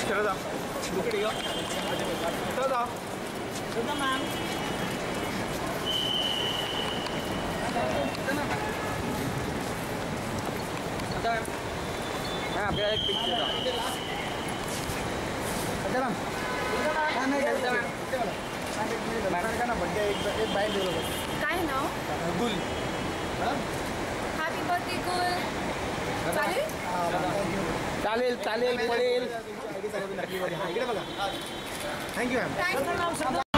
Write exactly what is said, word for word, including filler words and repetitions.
श्रद्धा दुकडे या श्रद्धा श्रद्धा मॅम आता हां आपल्याला एक पिक्चर आता मॅम नाही का मॅडम का ना बर्थडे एक एक बाईक दिलं बस काय नाव गुल हॅपी बर्थडे गुल चालेल चालेल चालेल पडेल इकडे बघा थँक्यू मॅम